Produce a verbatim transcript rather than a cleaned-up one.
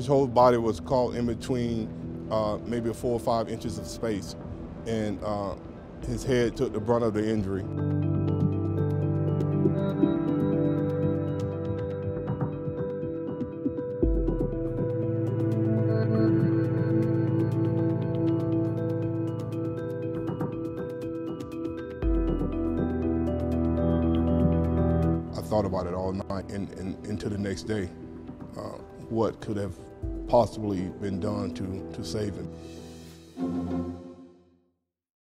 His whole body was caught in between uh, maybe four or five inches of space, and uh, his head took the brunt of the injury. I thought about it all night and, and into the next day. Uh, what could have possibly been done to, to save him.